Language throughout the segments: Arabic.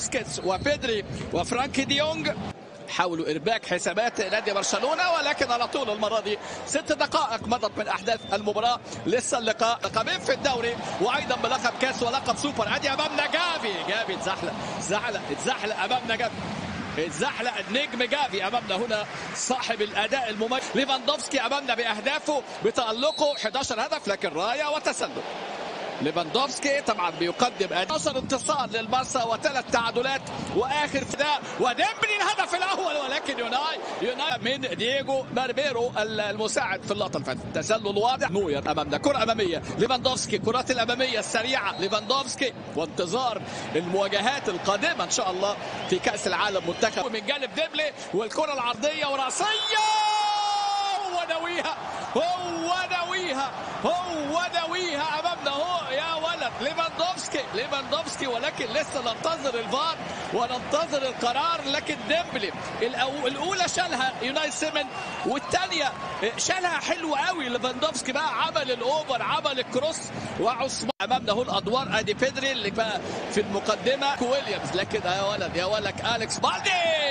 بوسكيتس وبيدري وفرانكي دي يونغ حاولوا ارباك حسابات نادي برشلونه، ولكن على طول المره دي 6 دقائق مضت من احداث المباراه. لسه اللقاء لقبين في الدوري وايضا بلقب كاس ولقب سوبر. ادي امامنا جافي اتزحلق امامنا جافي، اتزحلق النجم جافي امامنا هنا صاحب الاداء المميز. ليفاندوفسكي امامنا باهدافه بتالقه 11 هدف، لكن رايه وتسلل. ليفاندوفسكي طبعا بيقدم 11 انتصار للبارسا و3 تعادلات واخر فداء، وديمبلي الهدف الاول، ولكن يوناي من دييجو باربيرو المساعد في اللقطه اللي فاتت. تسلل واضح. نوير امامنا، كره اماميه ليفاندوفسكي، كرات الاماميه السريعه ليفاندوفسكي، وانتظار المواجهات القادمه ان شاء الله في كاس العالم منتخب. من جانب ديمبلي والكره العرضيه وراسيه هو نويها امامنا هو يا ولد ليفاندوفسكي، ولكن لسه ننتظر الفار وننتظر القرار. لكن ديمبلي الاولى شالها يوناي سيمن، والثانيه شالها حلو قوي ليفاندوفسكي، بقى عمل الاوفر، عمل الكروس. وعثمان امامنا هو الادوار. ادي بيدري اللي بقى في المقدمه ويليامز، لكن يا ولد اليكس بالدي،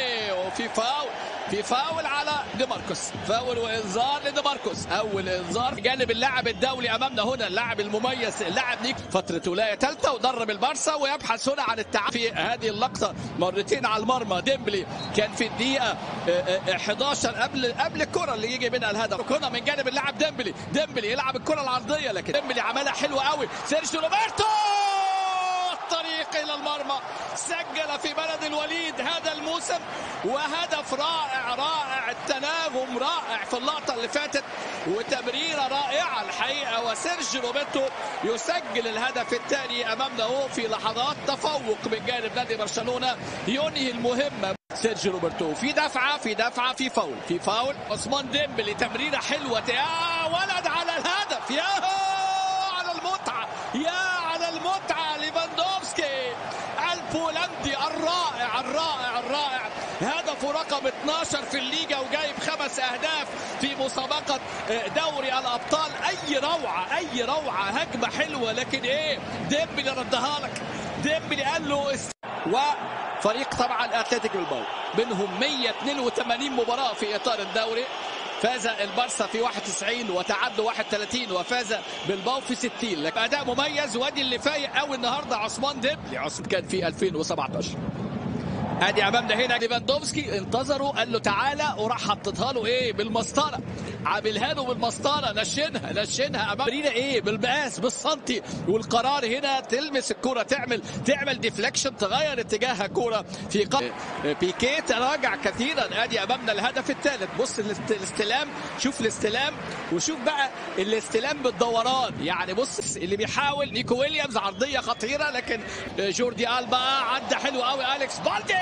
وفي فاول على دي ماركوس، فاول وانذار لدي ماركوس. اول انذار جانب اللاعب الدولي امامنا هنا، اللاعب المميز اللاعب نيك، فتره ولايه ثالثه ودرب البارسا ويبحث هنا عن التعافي. في هذه اللقطه مرتين على المرمى. ديمبلي كان في الدقيقه 11 قبل الكره اللي يجي منها الهدف. هنا من جانب اللاعب ديمبلي يلعب الكره العرضيه، لكن ديمبلي عملها حلوه قوي. سيرجيو روبرتو الطريق الى المرمى، سجل في بلد الوليد هذا الموسم، وهدف رائع التناغم رائع في اللقطه اللي فاتت، وتمريره رائعه الحقيقه. وسيرجيو روبرتو يسجل الهدف الثاني امامنا هو في لحظات تفوق من جانب نادي برشلونه، ينهي المهمه. سيرجيو روبرتو في دفعه في فاول عثمان ديمبلي، تمريره حلوه يا ولد على الهدف، يا على المتعه ليفاندوفسكي البولندي الرائع هدفه رقم 12 في الليجا، وجايب 5 أهداف في مسابقة دوري الأبطال. أي روعة هجمة حلوة، لكن ديمبلي ردها لك. ديمبلي قال له وفريق طبعا أتلتيك بالباو منهم 182 مباراة في إطار الدوري. فاز البارسا في 91 وتعادلوا 31، وفاز بالباو في 60. لكن اداء مميز. وادي اللي فايق قوي النهارده عثمان ديمبلي، كان في 2017. ادي امامنا هنا ليفاندوفسكي انتظروا، قال له تعالى، وراح حطتها له بالمسطره، عاملها له بالمسطره، نشنها امامنا بالمقاس بالسنتي. والقرار هنا تلمس الكره، تعمل ديفليكشن، تغير اتجاهها كره في بيكيه، تراجع كثيرا. ادي امامنا الهدف الثالث. بص الاستلام، شوف الاستلام، وشوف بقى الاستلام بالدوران. يعني بص اللي بيحاول نيكو ويليامز، عرضيه خطيره، لكن جوردي ألبا عدى حلو قوي. اليكس بالدي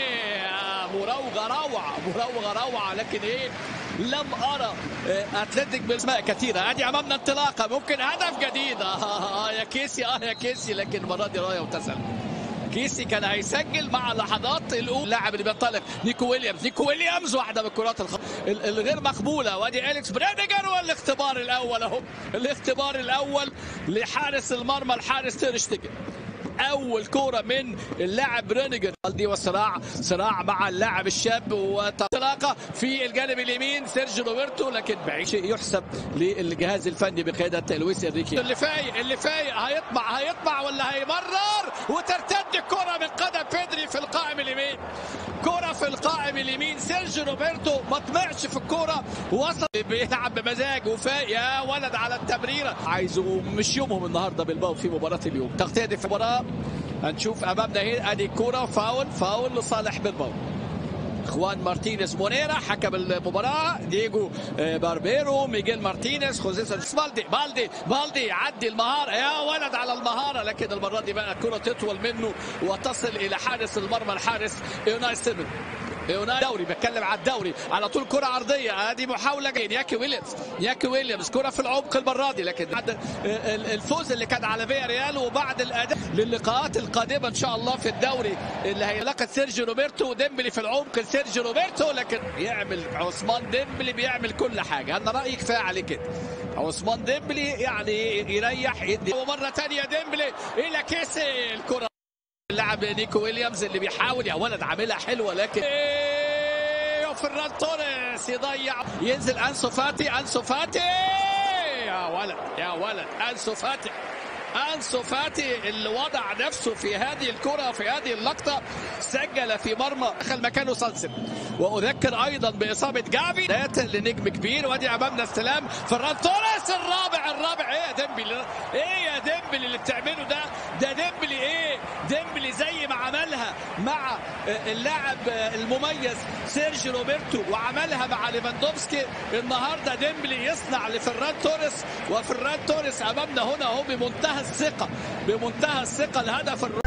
مراوغه روعه، لكن لم ارى اتلتيك باسماء كثيره. ادي امامنا انطلاقه، ممكن هدف جديد. يا كيسي، لكن المره دي رايه وتسلل. كيسي كان هيسجل مع اللحظات الاولى. اللاعب اللي بينطلق نيكو ويليامز، واحده من الكرات الغير مقبوله. وادي اليكس بريديجر، والاختبار الاول اهو، الاختبار الاول لحارس المرمى الحارس تير شتيجن. اول كوره من اللاعب برينيجر دي، وصراع مع اللاعب الشاب، وانطلاقه في الجانب اليمين سيرجيو روبرتو، لكن بعيد شيء يحسب للجهاز الفني بقياده لويس انريكي. اللي فايق هيطمع ولا هيمرر، وترتد الكره من قدم بيدري في القائم اليمين. كرة في القائم اليمين، سيرجيو روبرتو ما طمعش في الكرة، وصل بيلعب بمزاج وفاق. يا ولد على التمريرة، عايزه مش يومهم النهارده بالباو في مباراة اليوم. تغطية في المباراة هنشوف امامنا هنا. ادي كرة فاول لصالح بالباو. خوان مارتينيز مونيرا حكم المباراة، دييجو باربيرو، ميغيل مارتينيز، خوزيه بالدي يعدي المهارة، يا ولد على المهارة، لكن المرة دي بقى الكرة تطول منه وتصل إلى حارس المرمى الحارس يوناي سيمن. دوري، بتكلم على الدوري على طول. كرة عرضية، ادي محاولة ياكي ويليامز كرة في العمق المرة دي، لكن بعد الفوز اللي كان على فيا ريال وبعد الاداء للقاءات القادمة ان شاء الله في الدوري اللي هيلاقي سيرجيو روبرتو وديمبلي في العمق. سيرجيو روبرتو لكن يعمل عثمان ديمبلي بيعمل كل حاجة. انا رأيي كفاية عليه كده. عثمان ديمبلي يعني يريح، يدي. ومرة ثانية ديمبلي الى كيسي، الكرة اللاعب نيكو ويليامز اللي بيحاول يا ولد عاملها حلوه، لكن فران توريس يضيع. ينزل انسو فاتي، انسو فاتي يا ولد يا ولد، انسو فاتي اللي وضع نفسه في هذه الكرة في هذه اللقطة، سجل في مرمى دخل مكانه سانسن. واذكر ايضا باصابة جافي لنجم كبير. وادي امامنا استلام فران توريس الرابع. ايه يا ديمبلي، ايه يا ديمبلي اللي بتعمله ده ديمبلي، ايه ديمبلي زي ما عملها مع اللاعب المميز سيرجي روبرتو وعملها مع ليفاندوفسكي، النهارده ديمبلي يصنع لفران توريس. وفران توريس امامنا هنا هو بمنتهى الثقة الهدف